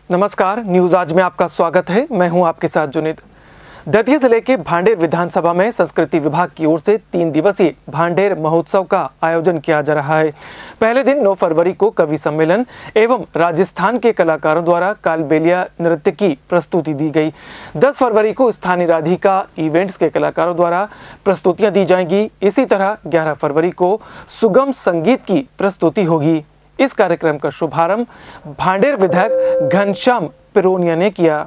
नमस्कार, न्यूज आज में आपका स्वागत है। मैं हूं आपके साथ जुनीद। दतिया जिले के भांडेर विधानसभा में संस्कृति विभाग की ओर से 3 दिवसीय भांडेर महोत्सव का आयोजन किया जा रहा है। पहले दिन 9 फरवरी को कवि सम्मेलन एवं राजस्थान के कलाकारों द्वारा कालबेलिया नृत्य की प्रस्तुति दी गई। 10 फरवरी को स्थानीय राधिका इवेंट्स के कलाकारों द्वारा प्रस्तुतियां दी जाएंगी। इसी तरह 11 फरवरी को सुगम संगीत की प्रस्तुति होगी। इस कार्यक्रम का शुभारंभ भांडेर विधायक घनश्याम पिरोनिया ने किया।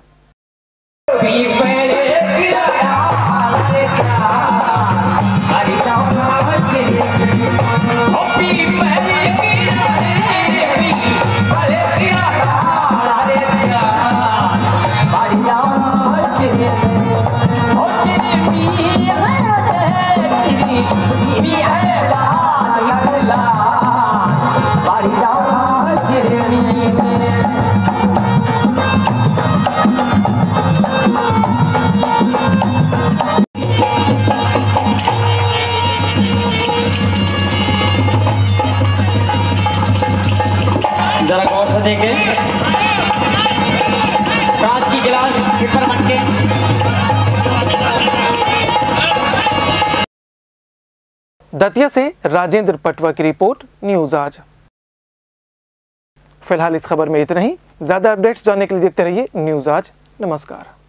जरा गौर से देखें, कांच की गिलास पेपर बन के। दतिया से राजेंद्र पटवा की रिपोर्ट, न्यूज आज। फिलहाल इस खबर में इतना ही। ज्यादा अपडेट्स जानने के लिए देखते रहिए न्यूज आज। नमस्कार।